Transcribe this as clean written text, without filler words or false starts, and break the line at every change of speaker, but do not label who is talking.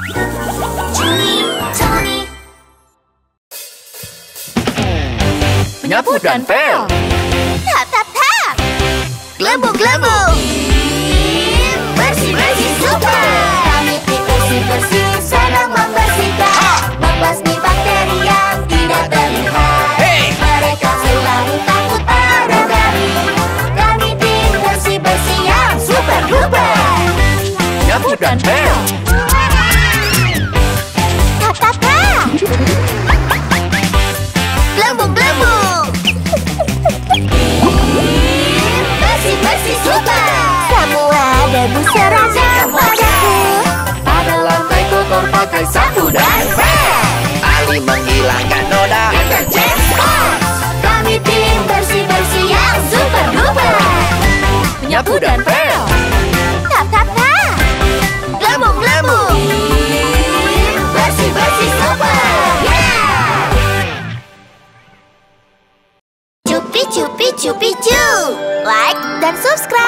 Menyapu dan pel.
Tap tap tap. Gelembung-gelembung. Bersih-bersih super. Kami tim bersih-bersih senang membersihkan. Membasmi bakteri yang tidak terlihat. Mereka selalu takut pada kami. Kami tim bersih-bersih yang super duper.
Menyapu dan pel.
Tap tap tap. Gelembung-gelembung. Bersih-bersih super. Semua debu seragam padaku.
Pada lantai kotor pakai sapu dan pel. Ali menghilangkan noda.
Deterjen Spot. Kami tim bersih-bersih yang super duper.
Menyapu dan pel.
Tap tap tap. Gelembung-gelembung. Bersih-bersih super. Cupi cupi cupi cu. Like dan subscribe.